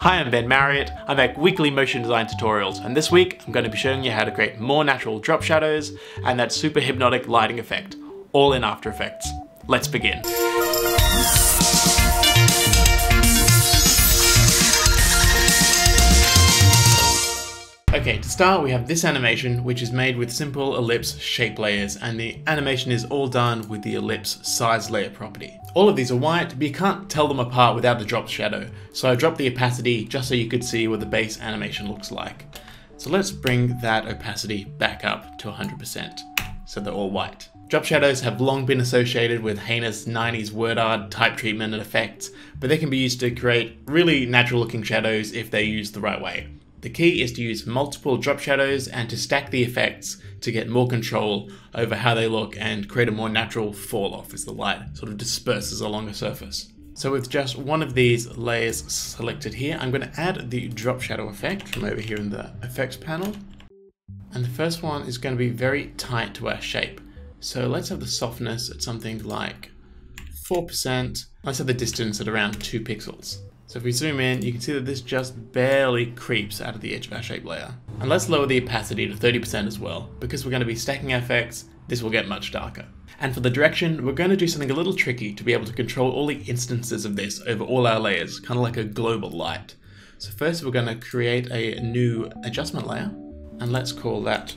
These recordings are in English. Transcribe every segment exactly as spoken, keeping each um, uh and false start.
Hi, I'm Ben Marriott. I make weekly motion design tutorials, and this week I'm going to be showing you how to create more natural drop shadows and that super hypnotic lighting effect, all in After Effects. Let's begin. Okay, to start we have this animation, which is made with simple ellipse shape layers, and the animation is all done with the ellipse size layer property. All of these are white, but you can't tell them apart without the drop shadow, so I dropped the opacity just so you could see what the base animation looks like. So let's bring that opacity back up to one hundred percent, so they're all white. Drop shadows have long been associated with heinous nineties word art type treatment and effects, but they can be used to create really natural looking shadows if they're used the right way. The key is to use multiple drop shadows and to stack the effects to get more control over how they look and create a more natural fall off as the light sort of disperses along a surface. So with just one of these layers selected here, I'm going to add the drop shadow effect from over here in the effects panel. And the first one is going to be very tight to our shape. So let's have the softness at something like four percent. Let's have the distance at around two pixels. So if we zoom in, you can see that this just barely creeps out of the edge of our shape layer. And let's lower the opacity to thirty percent as well. Because we're going to be stacking our effects, this will get much darker. And for the direction, we're going to do something a little tricky to be able to control all the instances of this over all our layers, kind of like a global light. So first we're going to create a new adjustment layer, and let's call that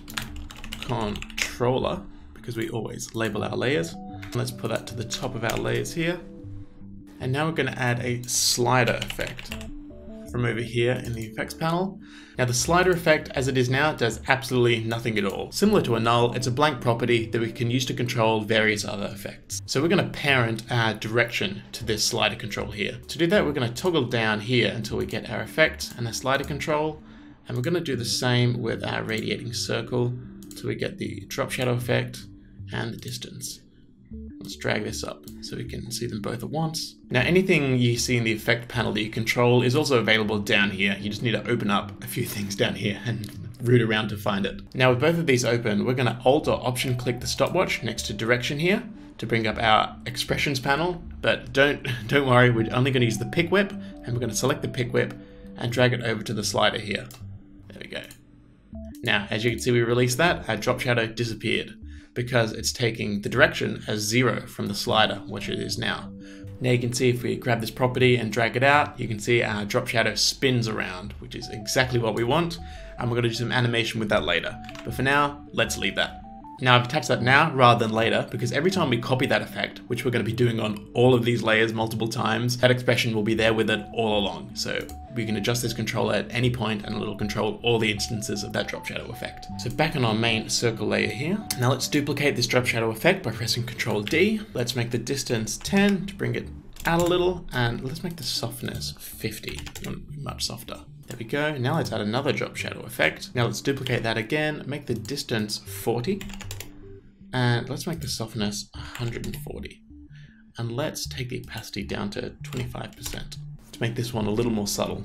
controller, because we always label our layers. And let's put that to the top of our layers here. And now we're going to add a slider effect from over here in the effects panel. Now the slider effect as it is now does absolutely nothing at all. Similar to a null, it's a blank property that we can use to control various other effects. So we're going to parent our direction to this slider control here. To do that, we're going to toggle down here until we get our effect and our slider control. And we're going to do the same with our radiating circle until we get the drop shadow effect and the distance. Let's drag this up so we can see them both at once. Now anything you see in the effect panel that you control is also available down here. You just need to open up a few things down here and root around to find it. Now with both of these open, we're going to Alt or Option click the stopwatch next to direction here to bring up our expressions panel. But don't, don't worry, we're only going to use the pick whip, and we're going to select the pick whip and drag it over to the slider here. There we go. Now as you can see, we released that, our drop shadow disappeared, because it's taking the direction as zero from the slider, which it is now. Now you can see if we grab this property and drag it out, you can see our drop shadow spins around, which is exactly what we want, and we're going to do some animation with that later. But for now, let's leave that. Now I've attached that now rather than later, because every time we copy that effect, which we're going to be doing on all of these layers multiple times, that expression will be there with it all along. So we can adjust this controller at any point and it'll control all the instances of that drop shadow effect. So back on our main circle layer here. Now let's duplicate this drop shadow effect by pressing control D. Let's make the distance ten to bring it out a little, and let's make the softness fifty. We want it to be much softer. There we go. Now let's add another drop shadow effect. Now let's duplicate that again, make the distance forty, and let's make the softness one hundred forty. And let's take the opacity down to twenty-five percent to make this one a little more subtle.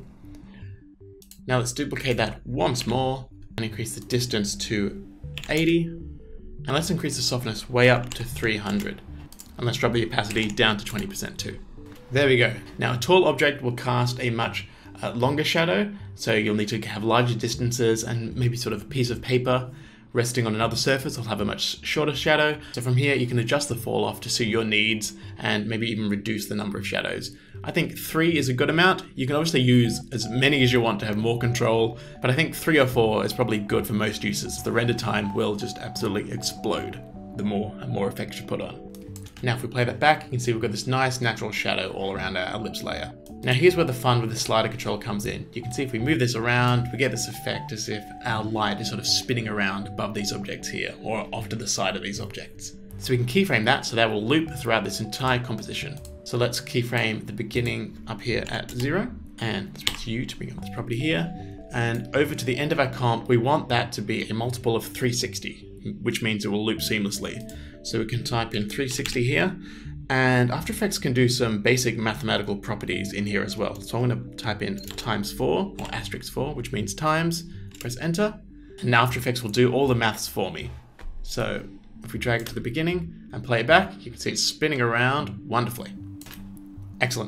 Now let's duplicate that once more and increase the distance to eighty. And let's increase the softness way up to three hundred. And let's drop the opacity down to twenty percent too. There we go. Now a tall object will cast a much Uh, longer shadow, so you'll need to have larger distances, and maybe sort of a piece of paper resting on another surface will have a much shorter shadow. So from here you can adjust the fall off to suit your needs and maybe even reduce the number of shadows. I think three is a good amount. You can obviously use as many as you want to have more control, but I think three or four is probably good for most uses. The render time will just absolutely explode the more and more effects you put on. Now if we play that back, you can see we've got this nice natural shadow all around our ellipse layer. Now here's where the fun with the slider control comes in. You can see if we move this around, we get this effect as if our light is sort of spinning around above these objects here, or off to the side of these objects. So we can keyframe that so that will loop throughout this entire composition. So let's keyframe the beginning up here at zero, and let's press U to bring up this property here. And over to the end of our comp, we want that to be a multiple of three sixty, which means it will loop seamlessly. So we can type in three sixty here, and After Effects can do some basic mathematical properties in here as well. So I'm going to type in times four, or asterisk four, which means times, press enter, and now After Effects will do all the maths for me. So if we drag it to the beginning and play it back, you can see it's spinning around wonderfully. Excellent.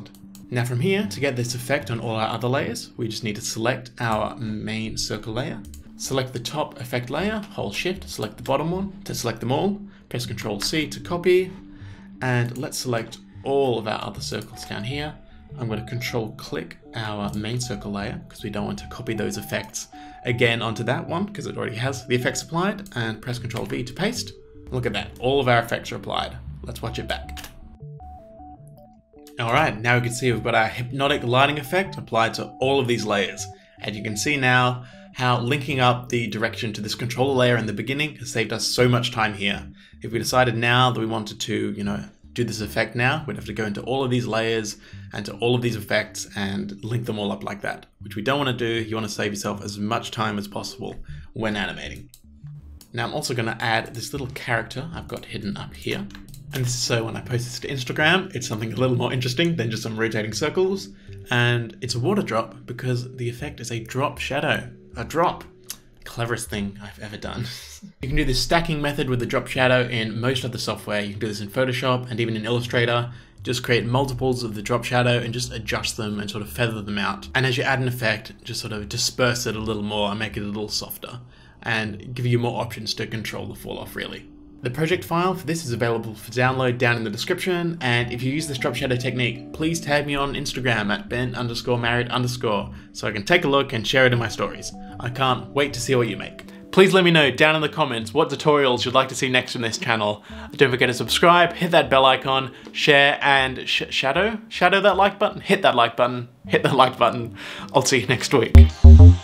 Now from here, to get this effect on all our other layers, we just need to select our main circle layer. Select the top effect layer, hold shift, select the bottom one to select them all, press control C to copy, and let's select all of our other circles down here. I'm going to control click our main circle layer because we don't want to copy those effects again onto that one because it already has the effects applied, and press control V to paste. Look at that, all of our effects are applied. Let's watch it back. Alright, now we can see we've got our hypnotic lighting effect applied to all of these layers. And you can see now how linking up the direction to this controller layer in the beginning has saved us so much time here. If we decided now that we wanted to, you know, do this effect now, we'd have to go into all of these layers and to all of these effects and link them all up like that, which we don't want to do. You want to save yourself as much time as possible when animating. Now I'm also going to add this little character I've got hidden up here. And this is so when I post this to Instagram, it's something a little more interesting than just some rotating circles. And it's a water drop because the effect is a drop shadow. A drop. Cleverest thing I've ever done. You can do this stacking method with the drop shadow in most of the software. You can do this in Photoshop and even in Illustrator. Just create multiples of the drop shadow and just adjust them and sort of feather them out. And as you add an effect, just sort of disperse it a little more and make it a little softer and give you more options to control the fall off really. The project file for this is available for download down in the description, and if you use this drop shadow technique, please tag me on Instagram at ben underscore marriott underscore so I can take a look and share it in my stories. I can't wait to see what you make. Please let me know down in the comments what tutorials you'd like to see next from this channel. Don't forget to subscribe, hit that bell icon, share, and sh shadow? Shadow that like button? Hit that like button. Hit that like button. I'll see you next week.